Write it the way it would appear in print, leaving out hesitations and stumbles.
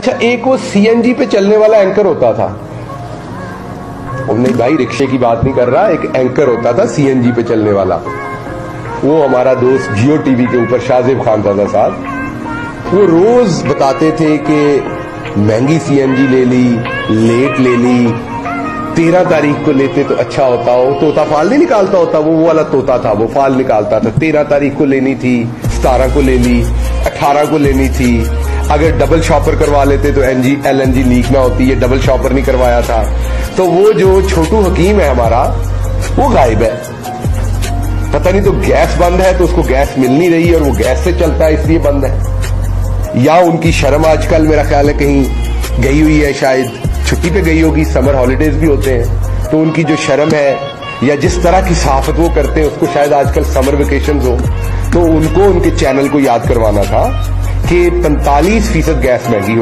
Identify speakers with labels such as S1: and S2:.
S1: अच्छा, एक वो सीएनजी पे चलने वाला एंकर होता था। नहीं भाई, रिक्शे की बात नहीं कर रहा, एक एंकर होता था सीएनजी पे चलने वाला। वो हमारा दोस्त जियो टीवी के ऊपर शाहजेब खान था साहब, वो रोज बताते थे कि महंगी सीएनजी ले ली, लेट ले ली, 13 तारीख को लेते तो अच्छा होता। वो तोता फाल नहीं निकालता होता, वो वाला तोता था, वो फाल निकालता था। 13 तारीख को लेनी थी, 17 को ले ली, 18 को लेनी थी। अगर डबल शॉपर करवा लेते तो एलएनजी लीक ना होती, ये डबल शॉपर नहीं करवाया था। तो वो जो छोटू हकीम है हमारा, वो गायब है। पता नहीं तो गैस बंद है तो उसको गैस मिल नहीं रही और वो गैस से चलता है इसलिए बंद है, या उनकी शर्म आजकल मेरा ख्याल है कहीं गई हुई है, शायद छुट्टी पे गई होगी, समर हॉलीडेज भी होते हैं तो उनकी जो शर्म है या जिस तरह की सहाफत वो करते हैं उसको शायद आजकल समर वेकेशन हो। तो उनको उनके चैनल को याद करवाना था कि 45% गैस महंगी हो